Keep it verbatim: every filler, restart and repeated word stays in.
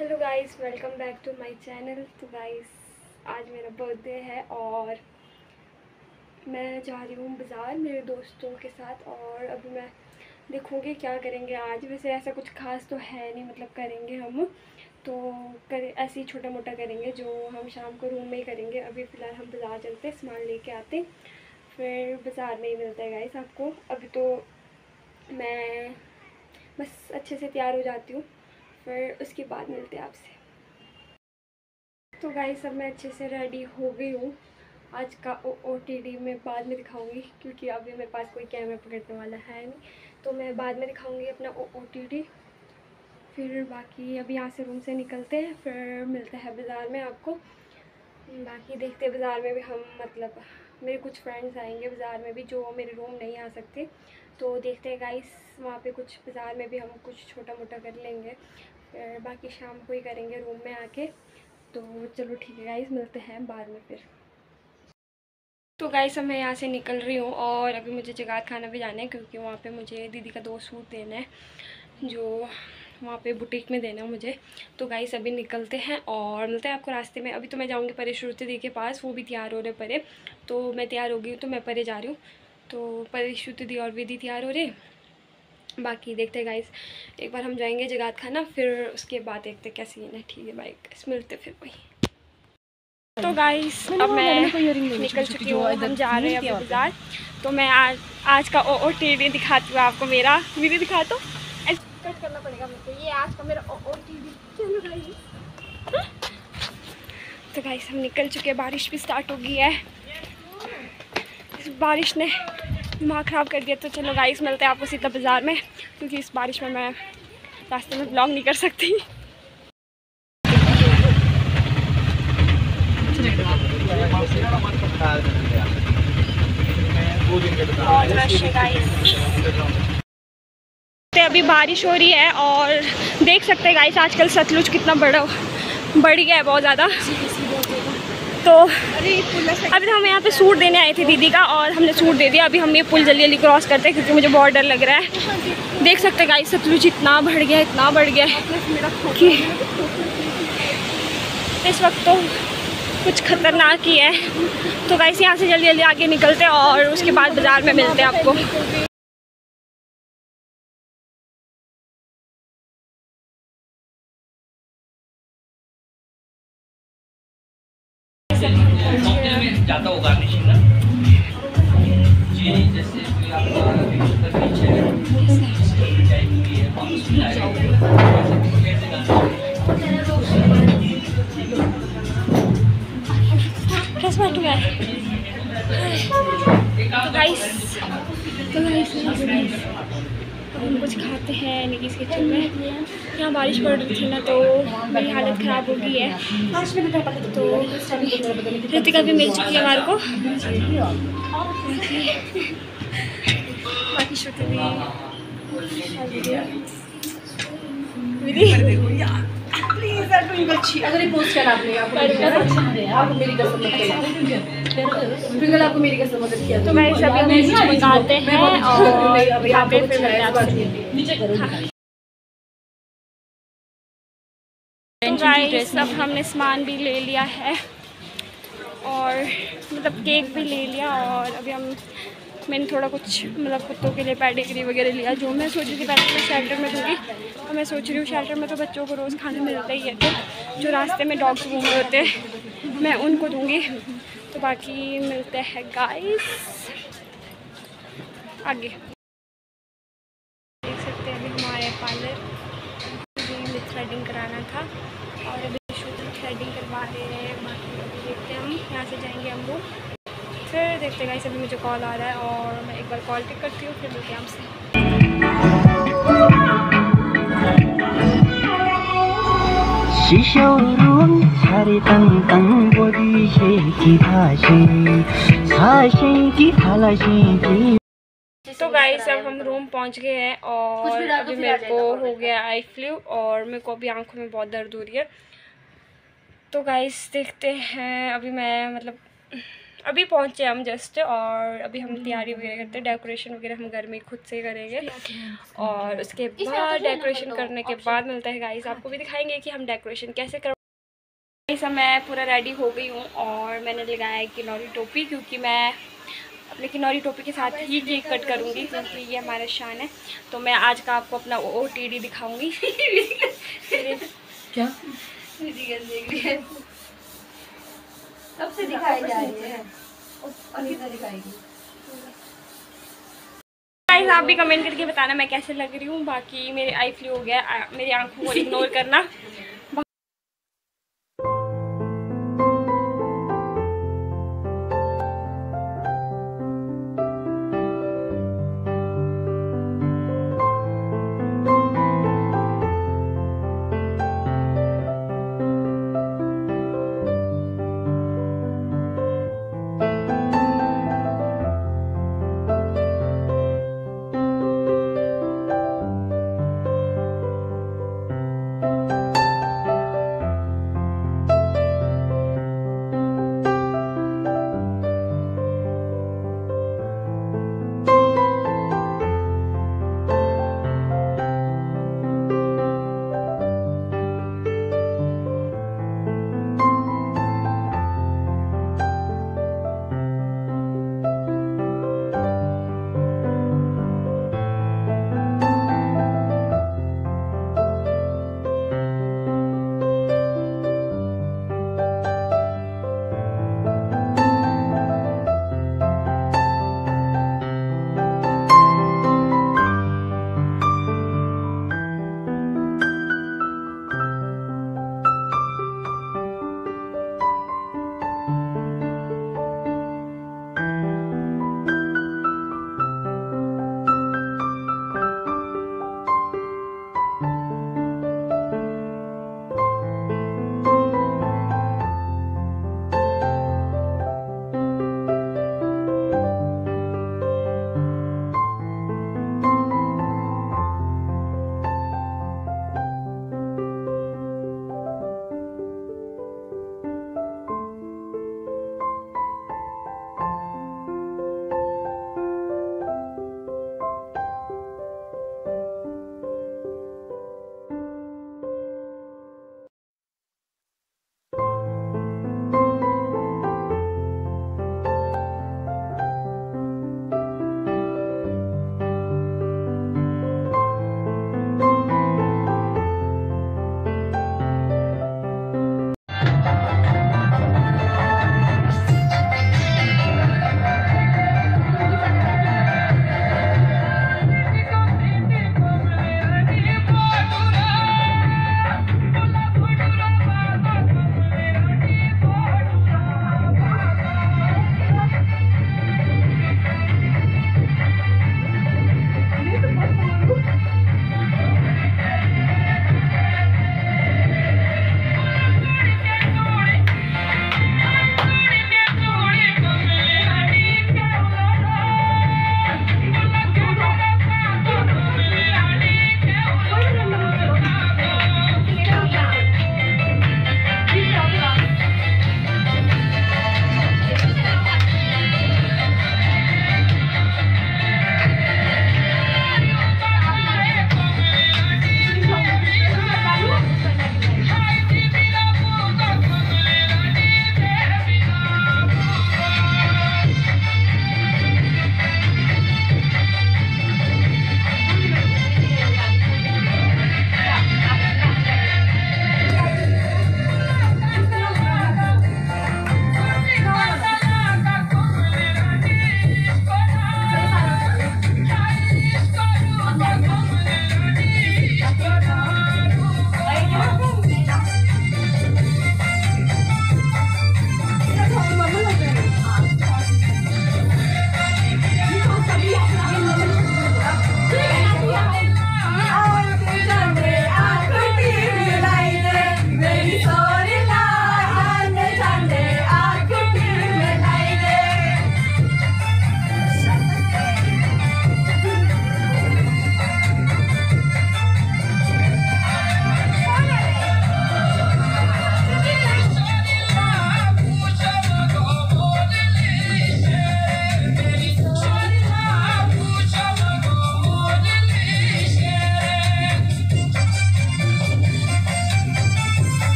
Hello guys, welcome back to my channel. तो guys आज मेरा बर्थडे है और मैं जा रही हूँ बाज़ार मेरे दोस्तों के साथ। और अभी मैं देखूँगी क्या करेंगे आज। वैसे ऐसा कुछ खास तो है नहीं, मतलब करेंगे हम तो करे ऐसे ही छोटा मोटा करेंगे जो हम शाम को रूम में ही करेंगे। अभी फ़िलहाल हम बाज़ार चलते, सामान लेके आते, फिर बाज़ार में ही मिलता है गाइस आपको। अभी तो मैं बस अच्छे से तैयार हो जाती हूँ, फिर उसके बाद मिलते हैं आपसे। तो गाइस अब मैं अच्छे से रेडी हो गई हूँ। आज का ओ टी डी मैं बाद में दिखाऊंगी क्योंकि अभी मेरे पास कोई कैमरा पकड़ने वाला है नहीं, तो मैं बाद में दिखाऊंगी अपना ओ टी डी। फिर बाकी अभी यहाँ से रूम से निकलते हैं, फिर मिलते हैं बाज़ार में आपको। बाकी देखते हैं बाज़ार में भी हम, मतलब मेरे कुछ फ्रेंड्स आएंगे बाज़ार में भी जो मेरे रूम नहीं आ सकते, तो देखते हैं गाइस वहाँ पे कुछ बाज़ार में भी हम कुछ छोटा मोटा कर लेंगे। फिर बाकी शाम को ही करेंगे रूम में आके। तो चलो ठीक है गाइस, मिलते हैं बाद में फिर। तो गाइस अब मैं यहाँ से निकल रही हूँ और अभी मुझे जगात खाना भी जाना है क्योंकि वहाँ पे मुझे दीदी का दो सूट देना है जो वहाँ पे बुटीक में देना है मुझे। तो गाइस अभी निकलते हैं और मिलते हैं आपको रास्ते में। अभी तो मैं जाऊँगी परे श्रुति दी के पास, वो भी तैयार हो रहे परे। तो मैं तैयार हो गई हूँ तो मैं परे जा रही हूँ। तो परे श्रुति दी और विधि तैयार हो रहे। बाकी देखते हैं गाइस, एक बार हम जाएंगे जगात खाना, फिर उसके बाद देखते क्या सीन है। ठीक है बाय गाइस, मिलते फिर वहीं। तो गाइस अब मैं निकल चुकी हूँ, हम जा रहे हैं अभी बाज़ार। तो मैं आज आज का ओ ओ टी डी दिखाती हूँ आपको। मेरा वीडियो दिखा तो कट करना पड़ेगा मेरे को। ये आज का मेरा ओ ओ टी डी। चलो गाइस, तो गाइस हम निकल चुके हैं। बारिश भी स्टार्ट हो गई है, इस बारिश ने दिमाग ख़राब कर दिया। तो चलो गाइस मिलते हैं आपको सीधा बाज़ार में क्योंकि इस बारिश में मैं रास्ते में ब्लॉग नहीं कर सकती। अभी बारिश हो रही है और देख सकते हैं गाइस आजकल सतलुज कितना बड़ा बढ़ गया है, बहुत ज़्यादा। तो अभी तो हम यहाँ पे सूट देने आए थे दीदी का और हमने सूट दे दिया। अभी हम ये पुल जल्दी जल्दी क्रॉस करते हैं क्योंकि मुझे बहुत डर लग रहा है। देख सकते हैं गाइस सतलुज इतना बढ़ गया इतना बढ़ गया है कि इस वक्त तो कुछ खतरनाक ही है। तो गाइस यहाँ से जल्दी जल्दी आगे निकलते हैं और उसके बाद बाज़ार में मिलते हैं आपको। ज़्यादा होगा नहीं ना जी, जैसे कोई आपका बीच है तो गाइस तो गाइस हम कुछ खाते हैं निकीस किचन में। यहाँ बारिश पड़ रही थी ना तो मेरी हालत ख़राब हो गई है। तो ऋतिका भी मिल चुकी है हमारे को, बाकी श्रुति भी प्लीज यार ट्विंकल अच्छी अगर ये पोस्ट कर आपने आपको आपको मेरी कसम मत ट्विंकल आपको मेरी कसम मत किया। तो मैं सभी हम नीचे मंगाते हैं और खाते हैं फिर नीचे करो। तो गाइस अब हमने सामान भी ले लिया है और मतलब केक भी ले लिया और अभी हम मैंने थोड़ा कुछ मतलब कुत्तों के लिए पेडिग्री वगैरह लिया जो मैं सोच रही थी पहले मैं शेल्टर में दूँगी। और मैं सोच रही हूँ शेल्टर में तो बच्चों को रोज़ खाना मिलता ही है, तो जो रास्ते में डॉग्स घूम रहे होते हैं मैं उनको दूँगी। तो बाकी मिलते हैं गाइस आगे। देख सकते हैं अभी हमारे पार्लर मुझे थ्रेडिंग कराना था और अभी शूटिंग थ्रेडिंग करवा रहे हैं। बाकी अभी देखते हैं हम यहाँ से जाएंगे हम लोग, फिर देखते हैं गाइस। अभी मुझे कॉल आ रहा है और मैं एक बार कॉल पिक करती हूँ, फिर मिलते हैं आपसे। तो गाइस अब हम रूम पहुँच गए हैं और अभी मेरे को हो गया आई फ्लू और मेरे को अभी आंखों में बहुत दर्द हो रही है। तो गाइस देखते हैं, अभी मैं मतलब अभी पहुँचे हम जस्ट, और अभी हम तैयारी वगैरह करते हैं। डेकोरेशन वगैरह हम घर में खुद से करेंगे, और उसके बाद डेकोरेशन करने के बाद मिलता है गाइस, आपको भी दिखाएंगे कि हम डेकोरेशन कैसे कर। गाइस मैं पूरा रेडी हो गई हूँ, और मैंने लगाया है किनौरी टोपी, क्योंकि मैं अपने किनौरी टोपी के साथ ही केक कट करूँगी, क्योंकि ये हमारा शान है। तो मैं आज का आपको अपना ओ टी डी दिखाऊँगी। क्या कब से दिखाई जा रही है? अनीता दिखाएगी। गाइस आप भी कमेंट करके बताना मैं कैसे लग रही हूँ। बाकी मेरे आई फ्लू हो गया, मेरी आंखों को इग्नोर करना।